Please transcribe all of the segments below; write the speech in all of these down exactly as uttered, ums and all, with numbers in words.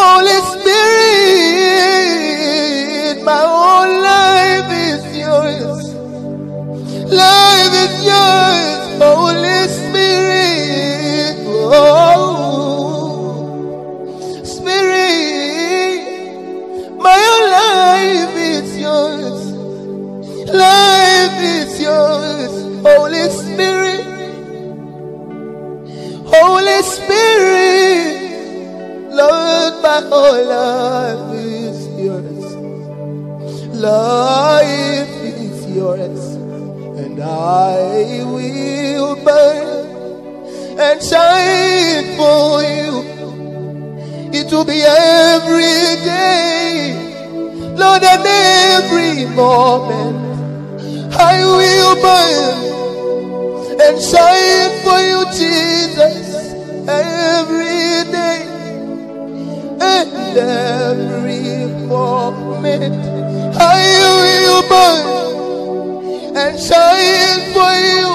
Holy Spirit, my whole life is yours. Life is yours, Holy Spirit. Oh, Spirit, my whole life is yours. Life is yours, Holy Spirit. Holy Spirit, Lord, my whole life is yours. Life is yours, and I will burn and shine for you. It will be every day, Lord, and every moment. I will burn and shine for you, Jesus, every day and every moment. I will burn and shine for you,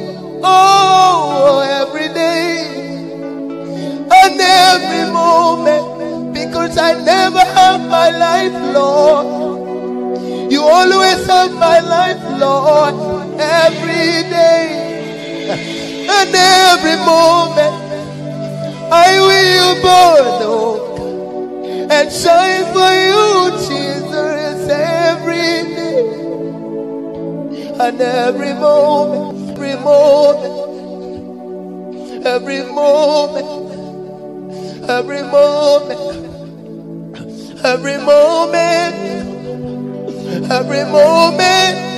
oh, every day and every moment, because I never have my life, Lord. You always have my life, Lord, every day and every moment. I will burn, oh, and shine for you, Jesus, every day and every moment, every moment, every moment, every moment, every moment, every moment.